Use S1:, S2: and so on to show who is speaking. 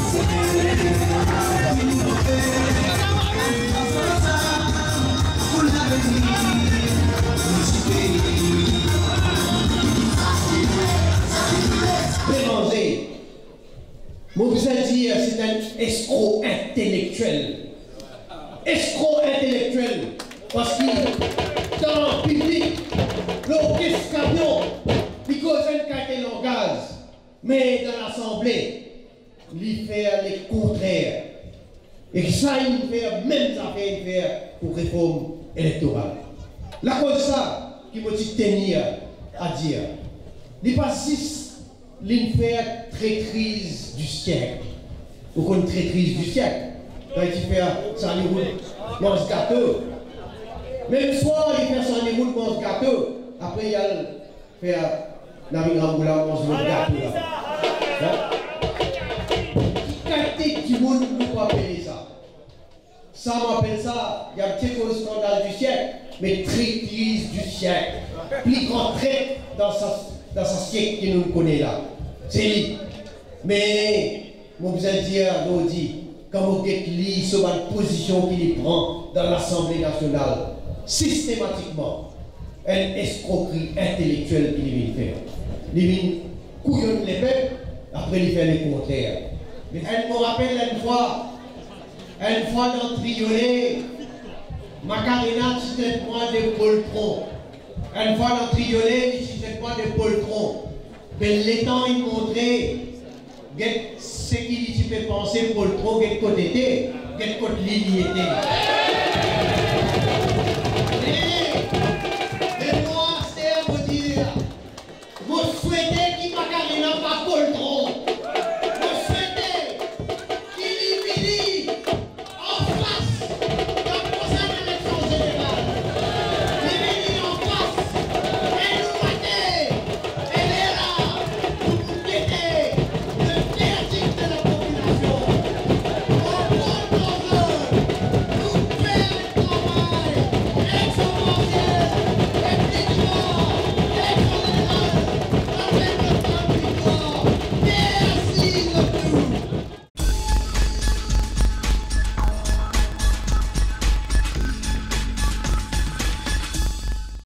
S1: Moi, vous allez dire, c'est un escroc intellectuel. Escroc intellectuel. Parce que dans le public, l'orchestre camion, il cause un quartier langage. Mais dans l'Assemblée, il fait le contraire. Et ça, il fait même ça fait faire pour réforme électorale. La cause ça, qui me dit tenir à dire, il passe 6. L'affaire traîtrise du siècle. Vous connaissez traîtrise du siècle. Quand il fait ça, il mange gâteau. Même soir, il fait ça, il mange gâteau. Après, il fait la migramoula, mange le gâteau. Qualité du monde, nous pouvons appeler ça. Ça m'appelle ça, il y a un petit scandale du siècle, mais traîtrise du siècle. Plus grand trait dans ce siècle que nous connaissons là. C'est lui. Mais, moi, vous allez dire, nous dit, quand vous êtes lui sur la position qu'il prend dans l'Assemblée nationale, systématiquement, une escroquerie intellectuelle qu'il vient faire. Il vient couillonner les peuples, après il fait le contraire. Mais elle me rappelle une fois dans Triolet, Macarena, c'était moi de poltron. Une fois dans Triolet, c'était moi de poltron. Mais l'étant il montrait ce qu'il peut penser pour le trop, quel côté était, quel côté l'il était.